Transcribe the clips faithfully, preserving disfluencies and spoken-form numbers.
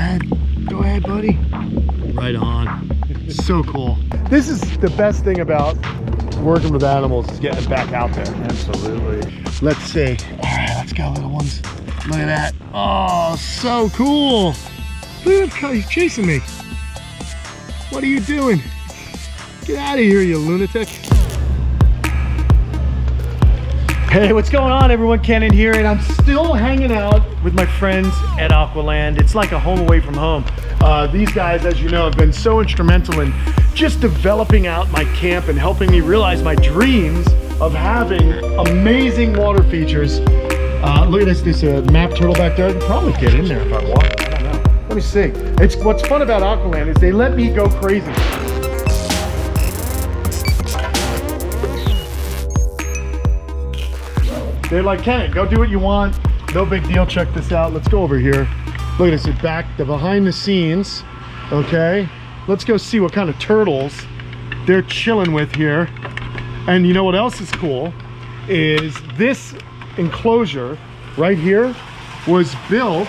ahead. Go ahead, buddy. Right on. So cool. This is the best thing about working with animals, is getting back out there. Absolutely. Let's see. All right, let's go, little ones. Look at that. Oh, so cool. Look at him, he's chasing me. What are you doing? Get out of here, you lunatic. Hey, what's going on, everyone? Kenan here, and I'm still hanging out with my friends at Aqualand. It's like a home away from home. Uh, these guys, as you know, have been so instrumental in just developing out my camp and helping me realize my dreams of having amazing water features. Uh, look at this, this uh, map turtle back there. I could probably get in there if I want. I don't know. Let me see. It's what's fun about Aqualand is they let me go crazy. They're like, Kenan, go do what you want. No big deal. Check this out. Let's go over here. Look at this, the back, the behind the scenes. Okay, let's go see what kind of turtles they're chilling with here. And you know what else is cool? Is this enclosure right here was built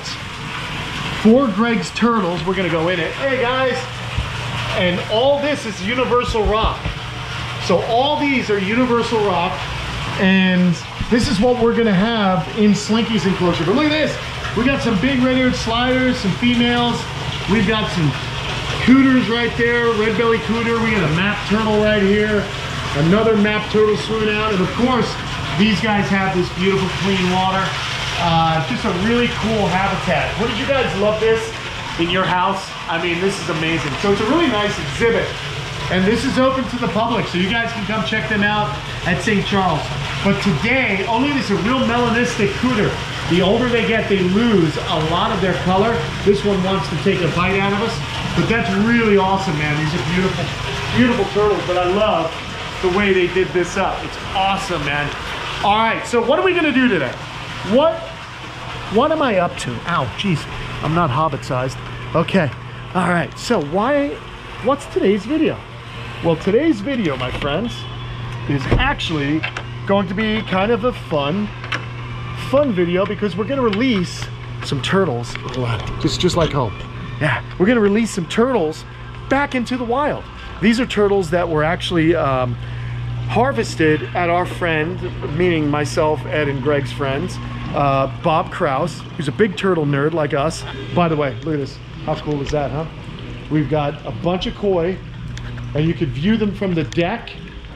for Greg's turtles. We're gonna go in it. Hey guys, and all this is universal rock. So all these are universal rock, and this is what we're gonna have in Slinky's enclosure. But look at this. We got some big red-eared sliders, some females. We've got some cooters right there, red belly cooter. We got a map turtle right here. Another map turtle swimming out. And of course, these guys have this beautiful clean water. Uh, just a really cool habitat. What did you guys love this in your house? I mean, this is amazing. So it's a really nice exhibit. And this is open to the public, so you guys can come check them out at Saint Charles. But today, only this is a real melanistic cooter. The older they get, they lose a lot of their color. This one wants to take a bite out of us, but that's really awesome, man. These are beautiful, beautiful turtles, but I love the way they did this up. It's awesome, man. All right, so what are we gonna do today? What, what am I up to? Ow, geez, I'm not hobbit sized. Okay, all right, so why, what's today's video? Well, today's video, my friends, is actually going to be kind of a fun, fun video because we're gonna release some turtles, just, just like home. Yeah, we're gonna release some turtles back into the wild. These are turtles that were actually um, harvested at our friend, meaning myself, Ed, and Greg's friends, uh, Bob Kraus, who's a big turtle nerd like us. By the way, look at this. How cool is that, huh? We've got a bunch of koi, and you can view them from the deck,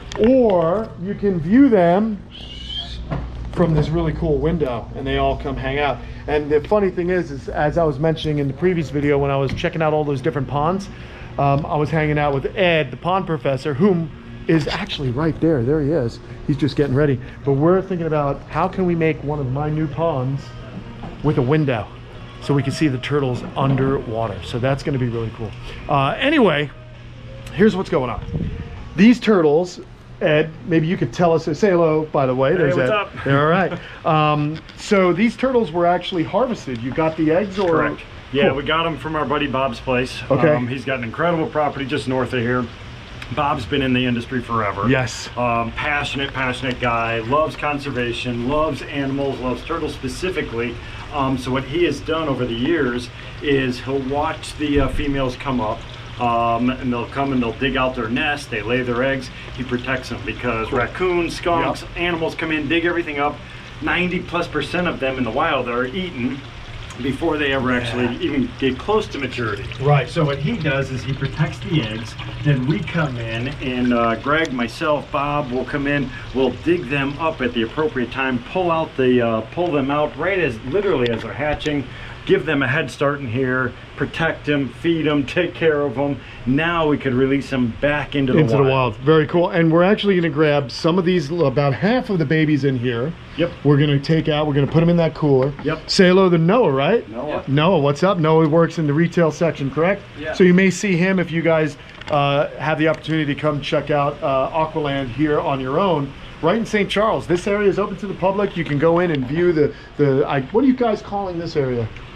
or you can view them from this really cool window, and they all come hang out. And the funny thing is, is as I was mentioning in the previous video, when I was checking out all those different ponds, um, I was hanging out with Ed, the pond professor, whom is actually right there. There he is. He's just getting ready. But we're thinking about how can we make one of my new ponds with a window so we can see the turtles underwater. So that's going to be really cool. Uh, anyway, here's what's going on. These turtles, Ed, maybe you could tell us, say hello, by the way. There's hey, what's Ed. up? They're all right. Um, so these turtles were actually harvested. You got the eggs, or? Correct. Yeah, cool. We got them from our buddy Bob's place. Okay. Um, he's got an incredible property just north of here. Bob's been in the industry forever. Yes. Um, passionate, passionate guy, loves conservation, loves animals, loves turtles specifically. Um, so what he has done over the years is he'll watch the uh, females come up. Um, and they'll come and they'll dig out their nest, they lay their eggs, he protects them because raccoons, skunks, yep. animals come in, dig everything up. ninety plus percent of them in the wild are eaten before they ever yeah. actually even get close to maturity. Right, so what he does is he protects the eggs, then we come in and uh, Greg, myself, Bob will come in, we'll dig them up at the appropriate time, pull out the, uh, pull them out right as, literally as they're hatching, give them a head start in here, protect them, feed them, take care of them. Now we could release them back into the into wild. the wild. Very cool. And we're actually going to grab some of these, about half of the babies in here. Yep. We're going to take out, we're going to put them in that cooler. Yep. Say hello to Noah, right? Noah. Yep. Noah, what's up? Noah works in the retail section, correct? Yeah. So you may see him if you guys uh, have the opportunity to come check out uh, Aqualand here on your own. Right in Saint Charles. This area is open to the public. You can go in and view the, the I, what are you guys calling this area?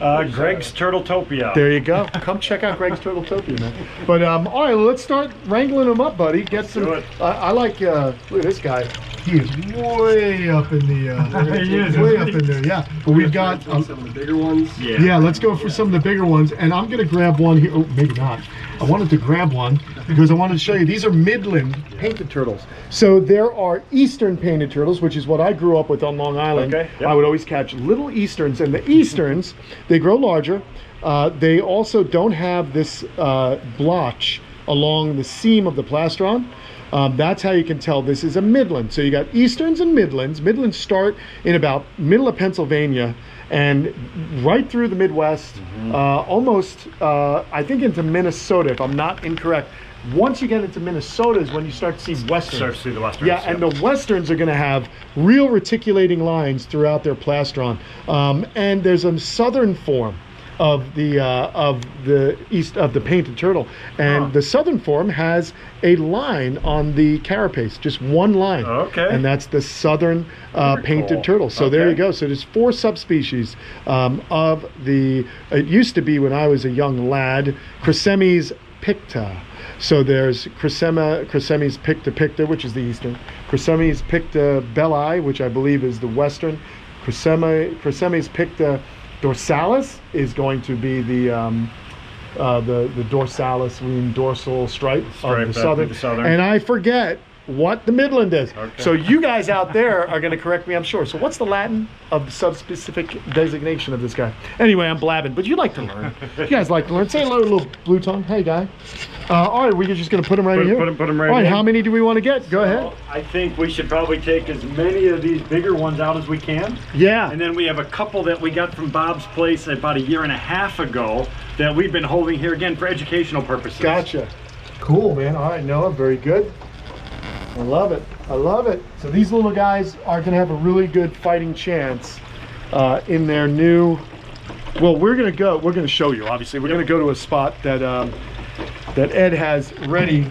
Uh, Greg's Turtletopia. There you go. Come check out Greg's Turtletopia, man. But um, all right, well, let's start wrangling them up, buddy. Get Let's some. do it. I, I like. Uh, look at this guy. He is way up in the. Uh, He is, way isn't up he? in there. Yeah. But we've got. Um, some of the bigger ones. Yeah. yeah. Let's go for some of the bigger ones, and I'm gonna grab one here. Oh, maybe not. I wanted to grab one because I wanted to show you. These are Midland painted turtles. So there are Eastern painted turtles, which is what I grew up with on Long Island. Okay, yep. I would always catch little Easterns, and the Easterns, they grow larger. Uh, they also don't have this uh, blotch along the seam of the plastron. Um, that's how you can tell this is a Midland. So you got Easterns and Midlands. Midlands start in about middle of Pennsylvania and right through the Midwest, mm-hmm. uh, almost, uh, I think into Minnesota, if I'm not incorrect. Once you get into Minnesota is when you start to see Westerns. Start to see the Westerns. Yeah, and the Westerns are gonna have real reticulating lines throughout their plastron. Um, and there's a southern form of the uh, of the east of the painted turtle, and huh. the southern form has a line on the carapace, just one line. Okay. And that's the southern uh, painted cool. turtle. So okay. there you go. So there's four subspecies um, of the. It used to be when I was a young lad, Chrysemys picta. So there's Chrysema, Chrysemys picta picta, which is the eastern. Chrysemys picta belli, which I believe is the western. Chrysema, Chrysemys picta dorsalis is going to be the um, uh, the the dorsalis, meaning dorsal stripe, Stripe, of the uh, southern. the southern. And I forget what the Midland is. Okay. So you guys out there are going to correct me, I'm sure. So what's the Latin of the subspecific designation of this guy? Anyway, I'm blabbing, but you like to learn. You guys like to learn. Say hello, little blue tongue. Hey, guy. Uh, all right, we're just going to put them right Put- in here. put 'em- put 'em right All right, in. how many do we want to get? Go ahead. Well, I think we should probably take as many of these bigger ones out as we can. Yeah. And then we have a couple that we got from Bob's place about a year and a half ago that we've been holding here again for educational purposes. Gotcha. Cool, man. All right, Noah, very good. I love it. I love it. So these little guys are going to have a really good fighting chance uh, in their new. Well, we're going to go. We're going to show you. Obviously, we're Yep. going to go to a spot that um, that Ed has ready,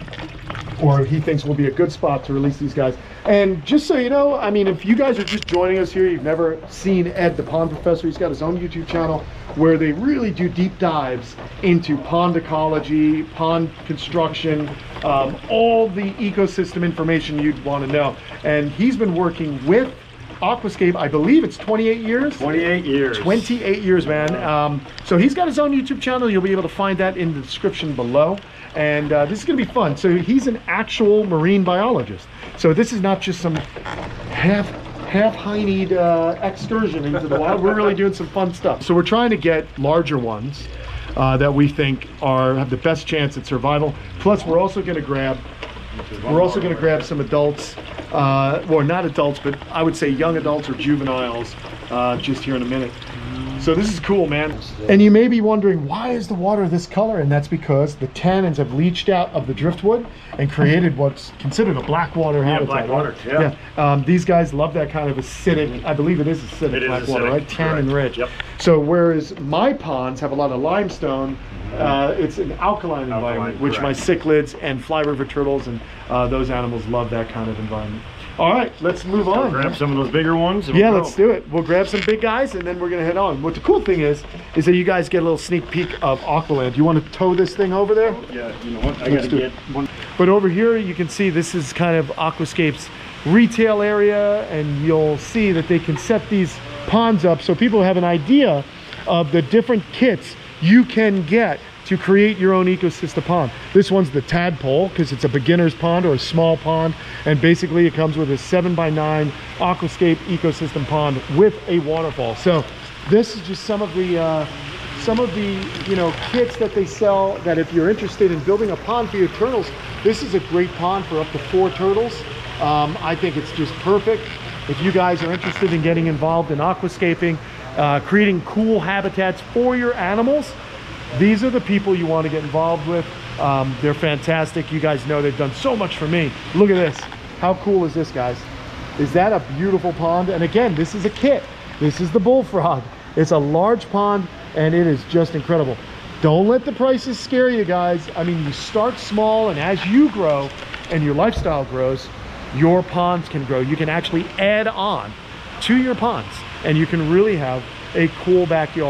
or he thinks will be a good spot to release these guys. And just so you know, I mean, if you guys are just joining us here, you've never seen Ed, the pond professor. He's got his own YouTube channel where they really do deep dives into pond ecology, pond construction, um, all the ecosystem information you'd want to know. And he's been working with Aquascape, I believe it's twenty-eight years. twenty-eight years. twenty-eight years, man. Um, so he's got his own YouTube channel. You'll be able to find that in the description below. And uh, this is going to be fun. So he's an actual marine biologist. So this is not just some half half hineyed uh, excursion into the wild. We're really doing some fun stuff. So we're trying to get larger ones uh, that we think are have the best chance at survival. Plus, we're also going to grab we're also going to grab some adults. Uh, well, not adults, but I would say young adults or juveniles uh, just here in a minute. So this is cool, man. And you may be wondering, why is the water this color? And that's because the tannins have leached out of the driftwood and created what's considered a black water Yeah, habitat. black right? water, yeah. yeah. Um, these guys love that kind of acidic, I believe it is acidic It is black water, acidic, right? Tannin correct. rich. Yep. So whereas my ponds have a lot of limestone, uh, it's an alkaline, Alkaline, environment, which my correct. cichlids and fly river turtles and uh, those animals love that kind of environment. All right, let's move on. Grab man. some of those bigger ones. and Yeah, we'll let's go. do it. We'll grab some big guys and then we're gonna head on. What the cool thing is, is that you guys get a little sneak peek of Aqualand. You want to tow this thing over there? Yeah, you know what? I Let's gotta do get it. one. But over here, you can see this is kind of Aquascape's retail area, and you'll see that they can set these ponds up so people have an idea of the different kits you can get to create your own ecosystem pond. This one's the tadpole because it's a beginner's pond or a small pond, and basically it comes with a seven by nine Aquascape ecosystem pond with a waterfall. So this is just some of the uh, some of the you know kits that they sell, that if you're interested in building a pond for your turtles, this is a great pond for up to four turtles. um, I think it's just perfect if you guys are interested in getting involved in aquascaping, uh, creating cool habitats for your animals. These are the people you want to get involved with. Um, they're fantastic. You guys know they've done so much for me. Look at this. How cool is this, guys? Is that a beautiful pond? And again, this is a kit. This is the bullfrog. It's a large pond and it is just incredible. Don't let the prices scare you, guys. I mean, you start small, and as you grow and your lifestyle grows, your ponds can grow. You can actually add on to your ponds and you can really have a cool backyard.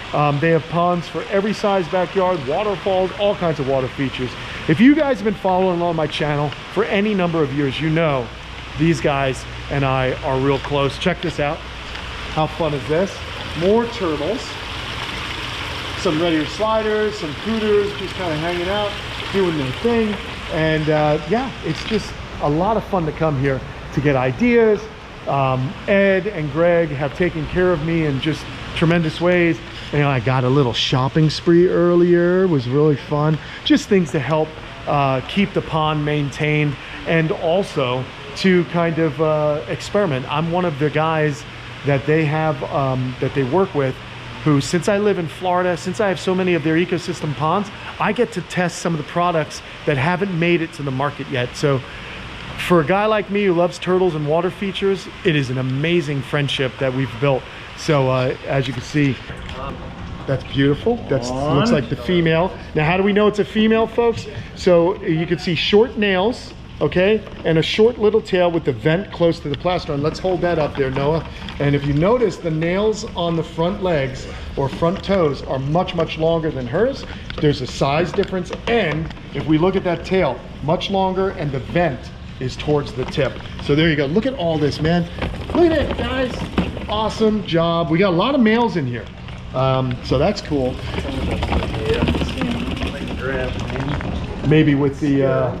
Um, they have ponds for every size backyard, waterfalls, all kinds of water features. If you guys have been following along my channel for any number of years, you know these guys and I are real close. Check this out. How fun is this? More turtles, some red ear sliders, some cooters just kind of hanging out, doing their thing. And uh, yeah, it's just a lot of fun to come here to get ideas. Um, Ed and Greg have taken care of me in just tremendous ways. You know, I got a little shopping spree earlier. It was really fun. Just things to help uh, keep the pond maintained and also to kind of uh, experiment. I'm one of the guys that they have, um, that they work with, who, since I live in Florida, since I have so many of their ecosystem ponds, I get to test some of the products that haven't made it to the market yet. So for a guy like me who loves turtles and water features, it is an amazing friendship that we've built. So uh, as you can see, that's beautiful. That looks like the female. Now, how do we know it's a female, folks? So you can see short nails, okay, and a short little tail with the vent close to the plastron. Let's hold that up there, Noah. And if you notice, the nails on the front legs or front toes are much, much longer than hers. There's a size difference. And if we look at that tail, much longer, and the vent is towards the tip. So there you go. Look at all this, man. Look at it, guys. Awesome job. We got a lot of males in here. Um, so that's cool. Maybe with the... Uh,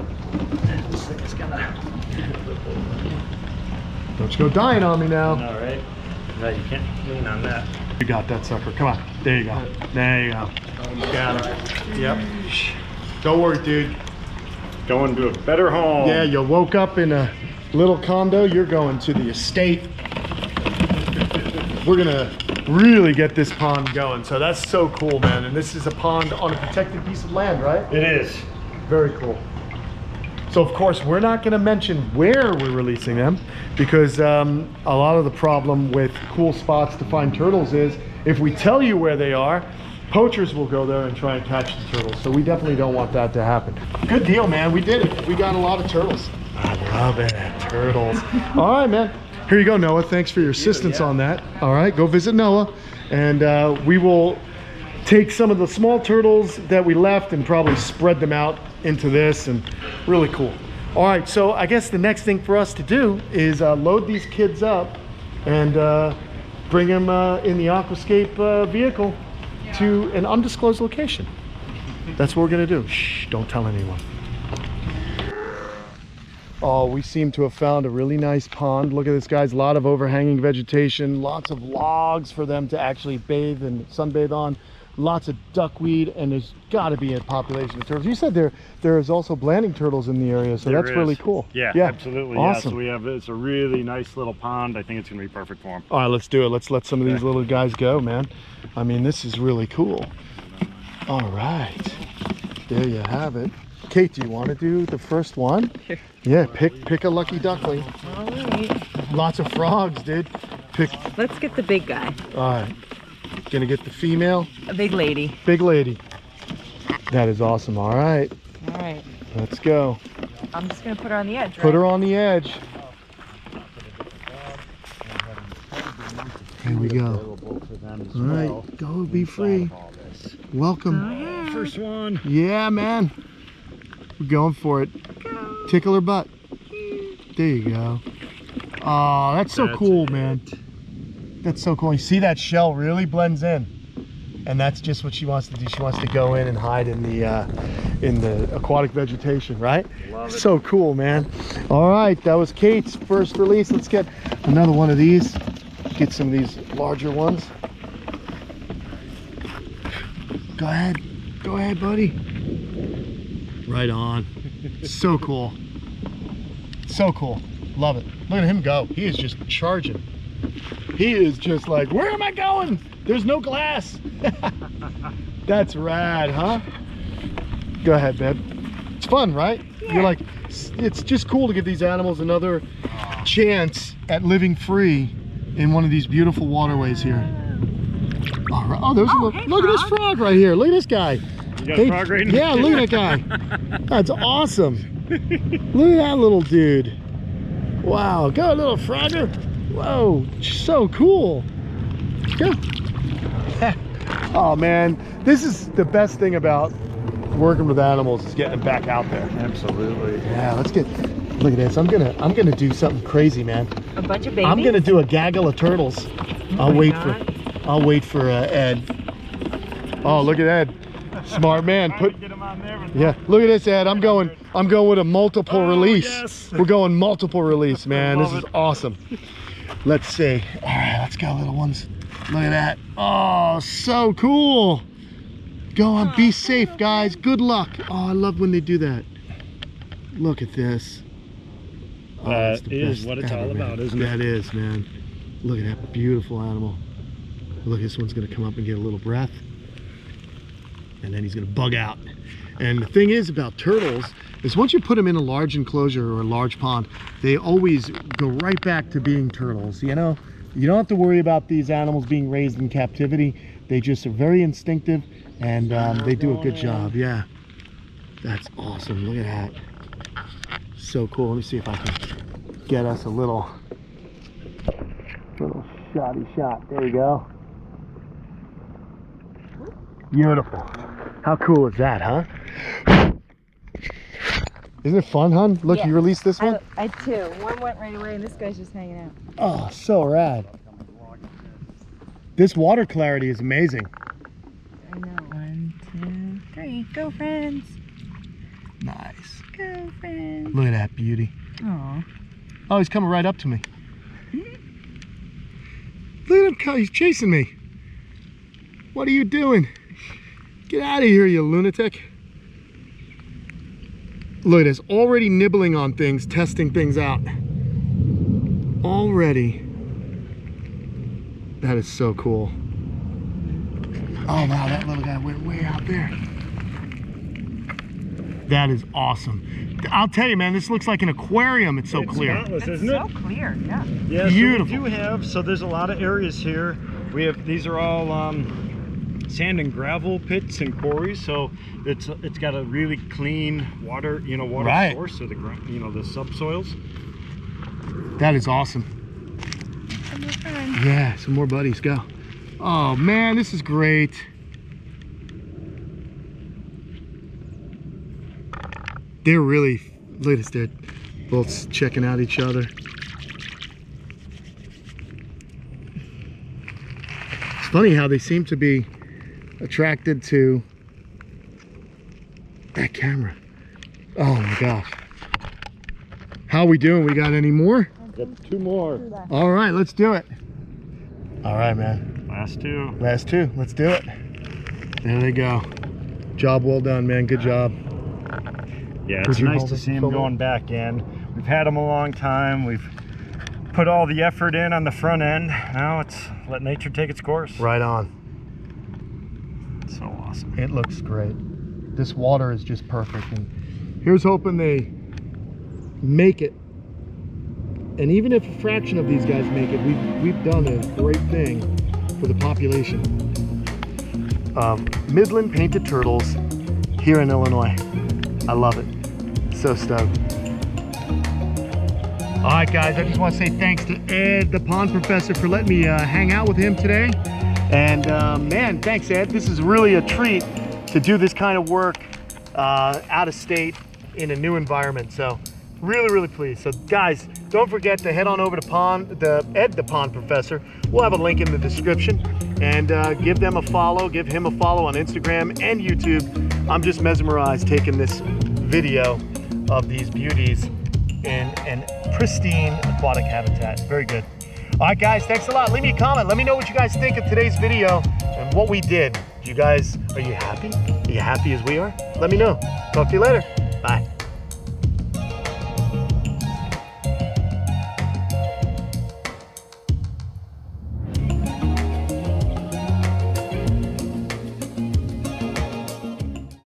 Don't you go dying on me now. All right. No, you can't lean on that. You got that sucker. Come on. There you go. There you go. You got him. Yep. Don't worry, dude. Going to a better home. Yeah, you woke up in a little condo. You're going to the estate. We're gonna really get this pond going. So that's so cool, man. And this is a pond on a protected piece of land, right? It is. Very cool. So of course, we're not gonna mention where we're releasing them, because um, a lot of the problem with cool spots to find turtles is if we tell you where they are, poachers will go there and try and catch the turtles. So we definitely don't want that to happen. Good deal, man. We did it. We got a lot of turtles. I love it. Turtles. All right, man. Here you go, Noah. Thanks for your assistance yeah, yeah. on that. All right, go visit Noah. And uh, we will take some of the small turtles that we left and probably spread them out into this, and really cool. All right, so I guess the next thing for us to do is uh, load these kids up and uh, bring them uh, in the aquascape uh, vehicle to an undisclosed location. That's what we're gonna do. Shh, don't tell anyone. Oh, we seem to have found a really nice pond. Look at this, guys. A lot of overhanging vegetation, lots of logs for them to actually bathe and sunbathe on, lots of duckweed, and there's got to be a population of turtles. You said there there is also blanding turtles in the area, so there that's is. really cool. Yeah, yeah. absolutely. Awesome. Yeah, so we have, it's a really nice little pond. I think it's gonna be perfect for them. All right, let's do it. Let's let some of these little guys go, man. I mean, this is really cool. All right, there you have it. Kate, do you want to do the first one? Sure. Yeah, pick pick a lucky duckling. All right. Lots of frogs, dude. Pick. Let's get the big guy. All right. Gonna get the female? A big lady. Big lady. That is awesome. All right. All right. Let's go. I'm just gonna put her on the edge, right? Put her on the edge. Here we go. All right. Go, be free. Welcome. First one. Yeah, man. We're going for it. Go. Tickle her butt. There you go. Oh, that's so that's cool, it. man. That's so cool. You see that shell really blends in, and that's just what she wants to do. She wants to go in and hide in the uh, in the aquatic vegetation, right? Love it. So cool, man. All right, that was Kate's first release. Let's get another one of these. Get some of these larger ones. Go ahead. Go ahead, buddy. Right on. So cool. So cool. Love it. Look at him go. He is just charging. He is just like, where am I going? There's no glass. That's rad, huh? Go ahead, babe. It's fun, right? Yeah. You're like, it's just cool to give these animals another chance at living free in one of these beautiful waterways here. All right. Oh, there's oh, a, hey, look frog. at this frog right here. Look at this guy. You got hey, a frog right in yeah, look at that guy. That's awesome. Look at that little dude. Wow, go little frogger. Whoa, so cool. Go. Oh man, this is the best thing about working with animals is getting them back out there. Absolutely. Yeah, let's get, look at this. I'm gonna, I'm gonna do something crazy, man. A bunch of babies? I'm gonna do a gaggle of turtles. Oh I'll my wait God. for, I'll wait for uh, Ed. Oh, look at Ed. Smart man. Put, Get him on there with yeah, look at this, Ed. I'm going, I'm going with a multiple Oh, release. yes. We're going multiple release, man. This love is it. awesome. Let's see. All right, let's go, little ones. Look at that. Oh, so cool. Go on, be safe, guys. Good luck. Oh, I love when they do that. Look at this. Oh, That it's the is best what it's ever, all man. about, isn't it? That is, man. Look at that beautiful animal. Look, this one's gonna come up and get a little breath. And then he's gonna bug out. And the thing is about turtles is once you put them in a large enclosure or a large pond, they always go right back to being turtles, you know? You don't have to worry about these animals being raised in captivity. They just are very instinctive, and um, they do a good job. Yeah, that's awesome. Look at that. So cool. Let me see if I can get us a little, little shotty shot. There you go. Beautiful. How cool is that, huh? Isn't it fun, hon? Look, Yeah. you released this one? I, I too. One went right away, and this guy's just hanging out. Oh, so rad. This water clarity is amazing. I know. One, two, three. Go, friends. Nice. Go, friends. Look at that beauty. Aw. Oh, he's coming right up to me. Look at him come, he's chasing me. What are you doing? Get out of here, you lunatic. Look at this, already nibbling on things, testing things out. Already. That is so cool. Oh wow, that little guy went way out there. That is awesome. I'll tell you, man, this looks like an aquarium. It's so It's clear. spotless, It's isn't so it? clear, yeah. Yeah, Beautiful. so we do have, so there's a lot of areas here. We have, these are all um, sand and gravel pits and quarries, so it's it's got a really clean water, you know, water Right. source, or the ground, you know, the subsoils. That is awesome. Some more friends. Yeah, some more buddies, go. Oh man, this is great. They're really, look at this, they're both checking out each other. It's funny how they seem to be attracted to that camera. Oh my gosh. How are we doing? We got any more? Got two more. All right, let's do it. All right, man. Last two. Last two, let's do it. There they go. Job well done, man, good job. Yeah, Would it's you nice hold to it see them forward? going back in. We've had them a long time. We've put all the effort in on the front end. Now it's let nature take its course. Right on. It's so awesome. It looks great. This water is just perfect. And here's hoping they make it. And even if a fraction of these guys make it, we've, we've done a great thing for the population of Midland painted turtles here in Illinois. I love it. So stoked. All right, guys, I just want to say thanks to Ed, the pond professor, for letting me uh, hang out with him today. And uh, man, thanks, Ed. This is really a treat to do this kind of work uh, out of state in a new environment. So really, really pleased. So guys, don't forget to head on over to Pond, the Ed, the pond professor. We'll have a link in the description, and uh, give them a follow, give him a follow on Instagram and YouTube. I'm just mesmerized taking this video of these beauties in an pristine aquatic habitat. Very good. All right, guys, thanks a lot. Leave me a comment. Let me know what you guys think of today's video and what we did. You guys, are you happy? Are you happy as we are? Let me know. Talk to you later. Bye.